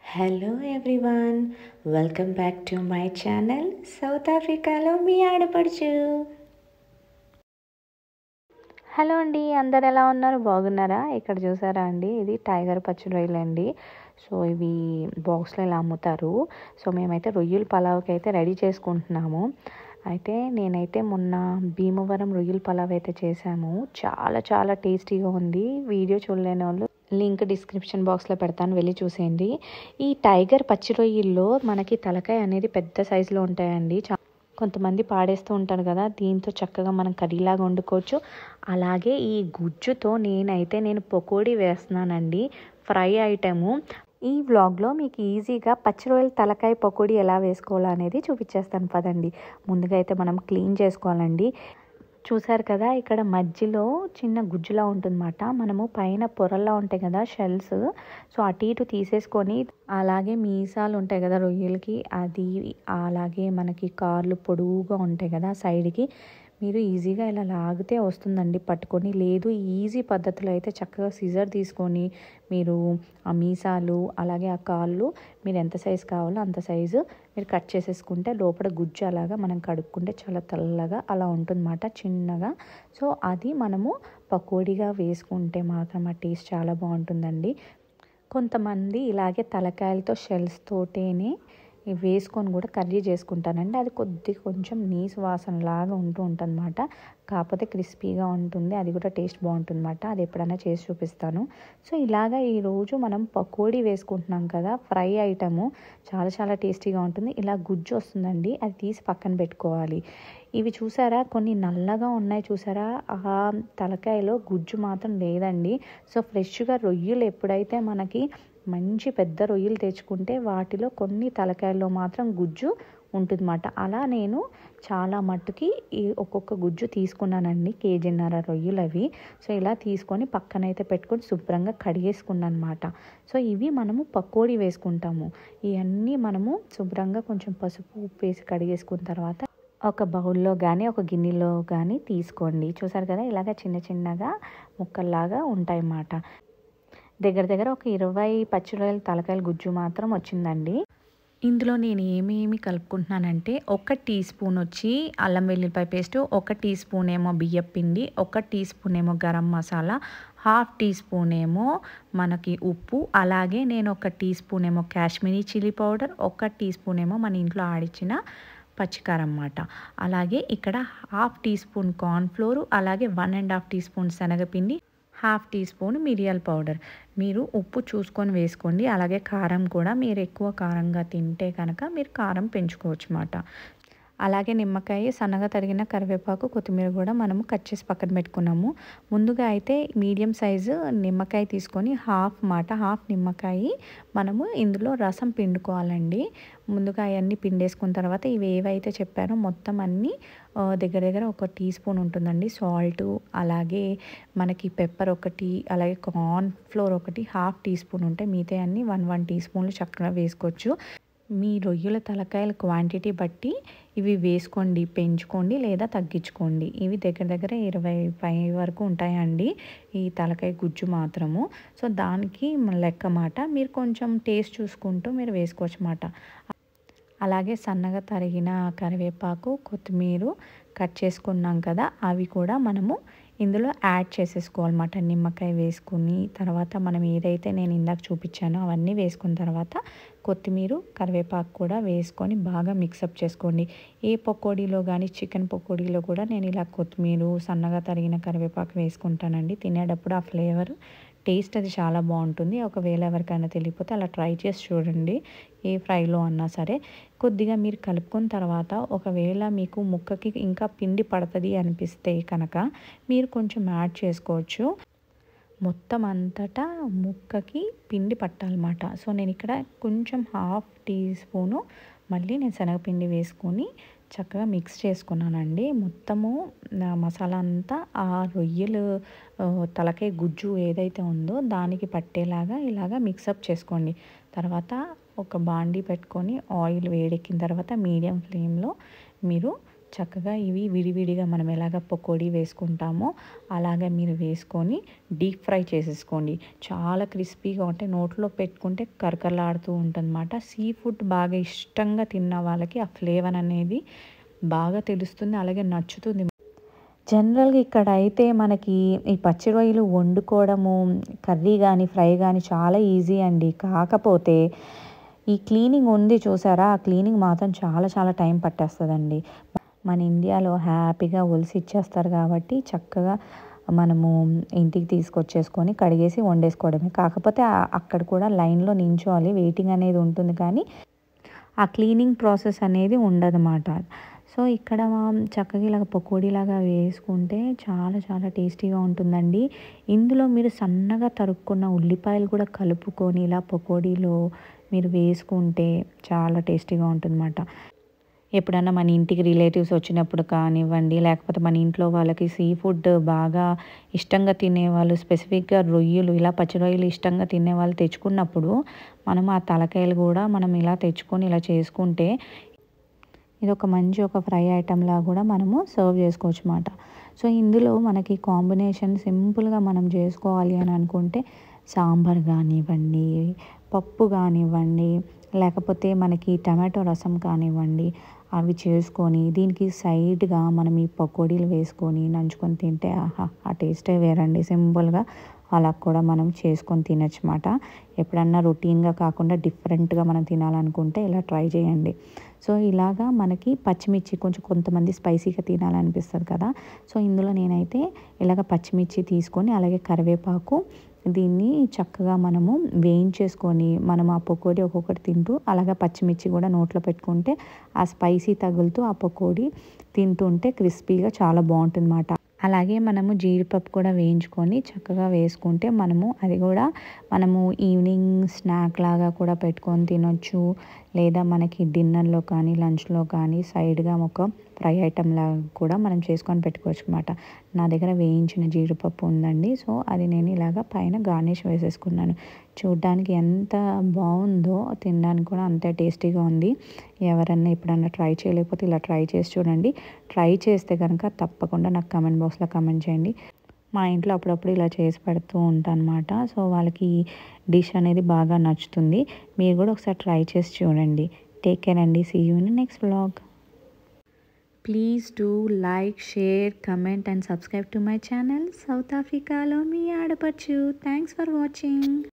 Hello everyone, welcome back to my channel south ఆఫ్రికాలో మీ ఆడపడుచు. హలో అండి, అందరు ఎలా ఉన్నారు? బాగున్నారా? ఇక్కడ చూసారా అండి, ఇది టైగర్ పచ్చి రొయ్యలు అండి. సో ఇవి బాక్స్లో ఇలా అమ్ముతారు. సో మేమైతే రొయ్యల పలావ్కి అయితే రెడీ చేసుకుంటున్నాము. అయితే నేనైతే మొన్న భీమవరం రొయ్యల పలావ్ అయితే చేశాము. చాలా చాలా టేస్టీగా ఉంది. వీడియో చూడలేని వాళ్ళు లింక్ డిస్క్రిప్షన్ బాక్స్లో పెడతాను, వెళ్ళి చూసేయండి. ఈ టైగర్ పచ్చి రొయ్యల్లో మనకి తలకాయ అనేది పెద్ద సైజులో ఉంటాయండి. కొంతమంది పాడేస్తూ ఉంటారు కదా, దీంతో చక్కగా మనం కర్రీలాగా వండుకోవచ్చు. అలాగే ఈ గుజ్జుతో నేను పకోడీ వేస్తున్నానండి, ఫ్రై ఐటము. ఈ వ్లాగ్లో మీకు ఈజీగా పచ్చి రొయ్యల తలకాయ పకోడీ ఎలా వేసుకోవాలో అనేది చూపించేస్తాను పదండి. ముందుగా అయితే మనం క్లీన్ చేసుకోవాలండి. చూసారు కదా, ఇక్కడ మధ్యలో చిన్న గుజ్జులా ఉంటుందన్నమాట. మనము పైన పొరల్లా ఉంటాయి కదా షెల్స్, సో అటు ఇటు తీసేసుకొని, అలాగే మీసాలు ఉంటాయి కదా రొయ్యలకి, అది అలాగే మనకి కార్లు పొడవుగా ఉంటాయి కదా సైడ్కి, మీరు ఈజీగా ఇలా లాగితే వస్తుందండి పట్టుకొని. లేదు ఈజీ పద్ధతిలో అయితే చక్కగా సిజర్ తీసుకొని మీరు ఆ మీసాలు అలాగే ఆ కాళ్ళు మీరు ఎంత సైజు కావాలో అంత సైజు మీరు కట్ చేసేసుకుంటే లోపల గుజ్జు అలాగా మనం కడుక్కుంటే చాలా తెల్లగా అలా ఉంటుందన్నమాట చిన్నగా. సో అది మనము పకోడీగా వేసుకుంటే మాత్రం ఆ టేస్ట్ చాలా బాగుంటుందండి. కొంతమంది ఇలాగే తలకాయలతో షెల్స్ తోటేనే వేసుకొని కూడా కర్రీ చేసుకుంటానండి. అది కొంచెం నీసు వాసన లాగా ఉంటుంది అన్నమాట. కాకపోతే క్రిస్పీగా ఉంటుంది, అది కూడా టేస్ట్ బాగుంటుంది అన్నమాట. అది ఎప్పుడైనా చేసి చూపిస్తాను. సో ఇలాగా ఈరోజు మనం పకోడీ వేసుకుంటున్నాం కదా, ఫ్రై ఐటము చాలా చాలా టేస్టీగా ఉంటుంది. ఇలా గుజ్జు వస్తుందండి, అది తీసి పక్కన పెట్టుకోవాలి. ఇవి చూసారా, కొన్ని నల్లగా ఉన్నాయి చూసారా, ఆ తలకాయలో గుజ్జు మాత్రం లేదండి. సో ఫ్రెష్గా రొయ్యలు ఎప్పుడైతే మనకి మంచి పెద్ద రొయ్యలు తెచ్చుకుంటే వాటిలో కొన్ని తలకాయల్లో మాత్రం గుజ్జు ఉంటుందన్నమాట. అలా నేను చాలా మట్టుకి ఈ ఒక్కొక్క గుజ్జు తీసుకున్నానండి, కేజీన్నర రొయ్యలు అవి. సో ఇలా తీసుకొని పక్కనైతే పెట్టుకొని శుభ్రంగా కడిగేసుకున్నాను అనమాట. సో ఇవి మనము పకోడీ వేసుకుంటాము. ఇవన్నీ మనము శుభ్రంగా కొంచెం పసుపు ఉప్పు వేసి కడిగేసుకున్న తర్వాత ఒక బౌల్లో కానీ ఒక గిన్నెలో కానీ తీసుకోండి. చూసారు కదా, ఇలాగ చిన్న చిన్నగా ముక్కల్లాగా ఉంటాయన్నమాట. దగ్గర ఒక 20 పచ్చి రొయ్యల తలకాయల గుజ్జు మాత్రం వచ్చిందండి. ఇందులో నేను ఏమేమి కలుపుకుంటున్నానంటే, 1 టీ స్పూన్ వచ్చి అల్లం వెల్లుల్లిపాయ పేస్ట్, 1 టీ స్పూన్ ఏమో బియ్యం పిండి, 1 టీ స్పూన్ ఏమో గరం మసాలా, 1/2 టీ స్పూన్ ఏమో మనకి ఉప్పు, అలాగే నేను 1 టీ స్పూన్ ఏమో Kashmiri chilli powder, 1 teaspoon ఏమో మన ఇంట్లో ఆడిచ్చిన పచ్చికారం అన్నమాట. అలాగే ఇక్కడ 1/2 టీ స్పూన్ కార్న్ఫ్లోర్, అలాగే 1.5 టీ స్పూన్ శనగపిండి, 1/2 టీ స్పూన్ మిరియాల పౌడర్. మీరు ఉప్పు చూసుకొని వేసుకోండి. అలాగే కారం కూడా మీరు ఎక్కువ కారంగా తింటే కనుక మీరు కారం పెంచుకోవచ్చు అన్నమాట. అలాగే నిమ్మకాయ, సన్నగా తరిగిన కరివేపాకు, కొత్తిమీర కూడా మనము కట్ చేసి పక్కన పెట్టుకున్నాము. ముందుగా అయితే మీడియం సైజు నిమ్మకాయ తీసుకొని హాఫ్ నిమ్మకాయ మనము ఇందులో రసం పిండుకోవాలండి. ముందుగా అవన్నీ పిండేసుకున్న తర్వాత ఇవి ఏవైతే చెప్పానో మొత్తం అన్నీ దగ్గర 1 టీ స్పూన్ ఉంటుందండి సాల్టు, అలాగే మనకి పెప్పర్ 1, అలాగే కార్న్ ఫ్లోర్ 1, 1/2 టీ స్పూన్ ఉంటాయి. మిగతా అన్నీ 1 టీ స్పూన్లు చక్కగా వేసుకోవచ్చు. మీ రొయ్యల తలకాయల క్వాంటిటీ బట్టి ఇవి వేసుకోండి, పెంచుకోండి లేదా తగ్గించుకోండి. ఇవి దగ్గర 20 వరకు ఉంటాయండి ఈ తలకాయ గుజ్జు మాత్రము. సో దానికి లెక్క మాట, మీరు కొంచెం టేస్ట్ చూసుకుంటూ మీరు వేసుకోవచ్చు అన్నమాట. అలాగే సన్నగా తరిగిన కరివేపాకు, కొత్తిమీర కట్ చేసుకున్నాం కదా, అవి కూడా మనము ఇందులో యాడ్ చేసేసుకోవాలన్నమాట. నిమ్మకాయ వేసుకుని తర్వాత మనం ఏదైతే నేను ఇందాక చూపించానో అవన్నీ వేసుకున్న తర్వాత కొత్తిమీర, కరివేపాకు కూడా వేసుకొని బాగా మిక్సప్ చేసుకోండి. ఏ పకోడీలో కానీ చికెన్ పకోడీలో కూడా నేను ఇలా కొత్తిమీర, సన్నగా తరిగిన కరివేపాకు వేసుకుంటానండి. తినేటప్పుడు ఆ ఫ్లేవర్ టేస్ట్ అది చాలా బాగుంటుంది. ఒకవేళ ఎవరికైనా తెలియకపోతే అలా ట్రై చేసి చూడండి, ఏ ఫ్రైలో అన్నా సరే. కొద్దిగా మీరు కలుపుకున్న తర్వాత ఒకవేళ మీకు ముక్కకి ఇంకా పిండి పడుతుంది అనిపిస్తే కనుక మీరు కొంచెం యాడ్ చేసుకోవచ్చు. మొత్తం అంతటా ముక్కకి పిండి పట్టాలన్నమాట. సో నేను ఇక్కడ కొంచెం 1/2 టీ స్పూను మళ్ళీ నేను శనగపిండి వేసుకొని చక్కగా మిక్స్ చేసుకున్నానండి. మొత్తము మసాలా అంతా ఆ రొయ్యలు తలకాయ గుజ్జు ఏదైతే ఉందో దానికి పట్టేలాగా ఇలాగా మిక్సప్ చేసుకోండి. తర్వాత ఒక బాండీ పెట్టుకొని ఆయిల్ వేడెక్కిన తర్వాత మీడియం ఫ్లేమ్లో మీరు చక్కగా ఇవి విడివిడిగా మనం ఎలాగ పకోడీ వేసుకుంటామో అలాగే మీరు వేసుకొని డీప్ ఫ్రై చేసేసుకోండి. చాలా క్రిస్పీగా ఉంటే నోట్లో పెట్టుకుంటే కరకరలాడుతూ ఉంటుందన్నమాట. సీ ఫుడ్ బాగా ఇష్టంగా తిన్న వాళ్ళకి ఆ ఫ్లేవర్ అనేది బాగా తెలుస్తుంది, అలాగే నచ్చుతుంది. జనరల్‌గా ఇక్కడైతే మనకి ఈ పచ్చి రొయ్యలు వండుకోవడము, కర్రీ గానీ, ఫ్రై గానీ చాలా ఈజీ అండి. కాకపోతే ఈ క్లీనింగ్ ఉంది చూసారా? ఆ క్లీనింగ్ మాత్రం చాలా చాలా టైం పట్టేస్తదండి. మన ఇండియాలో హ్యాపీగా ఒలిసి ఇచ్చేస్తారు కాబట్టి చక్కగా మనము ఇంటికి తీసుకొచ్చేసుకొని కడిగేసి వండేసుకోవడమే. కాకపోతే అక్కడ కూడా లైన్‌లో నించోవాలి. వెయిటింగ్ అనేది ఉంటుంది కానీ ఆ క్లీనింగ్ ప్రాసెస్ అనేది ఉండదన్నమాట. సో, ఇక్కడ చక్కగా ఇలాగ పకోడీలాగా వేసుకుంటే చాలా చాలా టేస్టీగా ఉంటుందండి. ఇందులో మీరు సన్నగా తరుక్కున్న ఉల్లిపాయలు కూడా కలుపుకొని ఇలా పకోడీలో మీరు వేసుకుంటే చాలా టేస్టీగా ఉంటుందన్నమాట. ఎప్పుడన్నా మన ఇంటికి రిలేటివ్స్ వచ్చినప్పుడు కానివ్వండి, లేకపోతే మన ఇంట్లో వాళ్ళకి సీ ఫుడ్ బాగా ఇష్టంగా తినేవాళ్ళు, స్పెసిఫిక్‌గా రొయ్యలు ఇలా పచ్చి రొయ్యలు ఇష్టంగా తినేవాళ్ళు తెచ్చుకున్నప్పుడు మనం ఆ తలకాయలు కూడా మనం ఇలా తెచ్చుకొని ఇలా చేసుకుంటే ఇదొక మంచి ఒక ఫ్రై ఐటెంలాగా కూడా మనము సర్వ్ చేసుకోవచ్చు మాట. సో, ఇందులో మనకి కాంబినేషన్ సింపుల్‌గా మనం చేసుకోవాలి అని అనుకుంటే సాంబార్ కానివ్వండి, పప్పు కానివ్వండి, లేకపోతే మనకి టమాటో రసం కానివ్వండి, అవి చేసుకొని దీనికి సైడ్‌గా మనం ఈ పకోడీలు వేసుకొని నంచుకొని తింటే ఆహా! ఆ టేస్టే వేరండి. సింపుల్‌గా అలా కూడా మనం చేసుకొని తినొచ్చు మాట. ఎప్పుడన్నా రొటీన్‌గా కాకుండా డిఫరెంట్‌గా మనం తినాలనుకుంటే ఇలా ట్రై చేయండి. సో, ఇలాగా మనకి పచ్చిమిర్చి కొంచెం కొంతమంది స్పైసీగా తినాలనిపిస్తది కదా! సో, ఇందులో నేనైతే ఇలాగ పచ్చిమిర్చి తీసుకొని అలాగే కరివేపాకు దీన్ని చక్కగా మనము వేయించేసుకొని మనం ఆ పకోడీ ఒక్కొక్కటి తింటూ అలాగే పచ్చిమిర్చి కూడా నోట్లో పెట్టుకుంటే ఆ స్పైసీ తగులుతూ ఆ పకోడీ తింటుంటే క్రిస్పీగా చాలా బావుంటుందన్నమాట. అలాగే మనము జీడిపప్పు కూడా వేయించుకొని చక్కగా వేసుకుంటే అది కూడా మనము ఈవినింగ్ స్నాక్ లాగా కూడా పెట్టుకొని తినొచ్చు. లేదా మనకి డిన్నర్‌లో కానీ, లంచ్‌లో కానీ సైడ్‌గా ఒక ఫ్రై ఐటెంలాగా కూడా మనం చేసుకొని పెట్టుకోవచ్చు అనమాట. నా దగ్గర వేయించిన జీడిపప్పు ఉందండి. సో, అది నేను ఇలాగ పైన గార్నిష్ వేసేసుకున్నాను. చూడ్డానికి ఎంత బావుందో తినడానికి కూడా అంతే టేస్టీగా ఉంది. ఎవరన్నా ఎప్పుడన్నా ట్రై చేయలేకపోతే ఇలా ట్రై చేసి చూడండి. ట్రై చేస్తే గనక తప్పకుండా నాకు కామెంట్ బాక్స్‌లో కామెంట్ చేయండి. మా ఇంట్లో అప్పుడప్పుడు ఇలా చేసి పెడుతూ ఉంటానన్నమాట. సో, వాళ్ళకి ఈ డిష్ అనేది బాగా నచ్చుతుంది. మీరు కూడా ఒకసారి ట్రై చేసి చూడండి. టేక్ కేర్ అండి. See you in next vlog. Please do like, share, comment and subscribe to my channel. South ఆఫ్రికాలో మీ ఆడపడుచు. Thanks for watching.